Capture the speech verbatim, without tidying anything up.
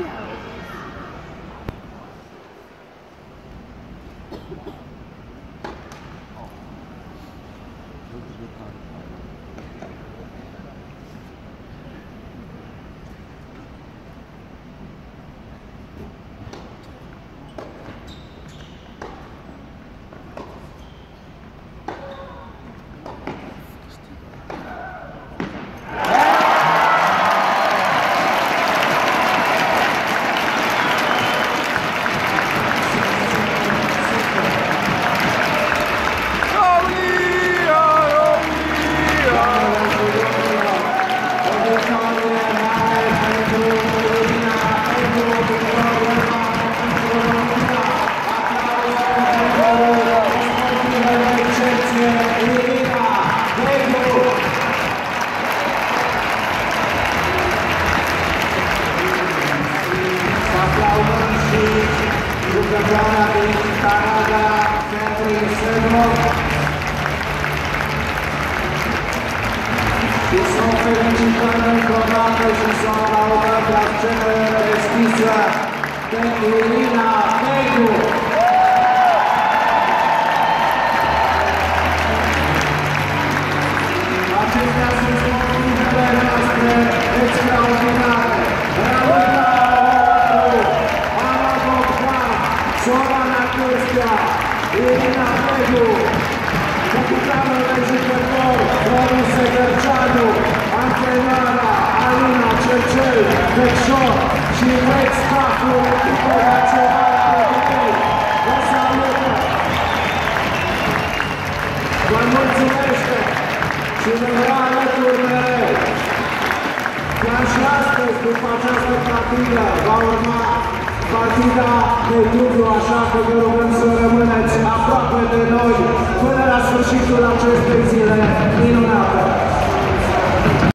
jucătoarea din Canada și să o felicităm încă o dată și să o aplaudăm la scenă deschisă de Irina Begu. Acestea sunt sportivele noastre extraordinare. Irina Begu, capitanul de jucător, Radu Segărceanu, antrenoara Alina Cercel, Becșor și head staff-ul echipei naționale de hockey. Vă salută! Vă mulțumește și vă vrea alături mereu. Chiar și astăzi, după această partidă, va urma partida de dublu, așa că vă rugăm să rămâneți aproape de noi până la sfârșitul acestei zile minunate.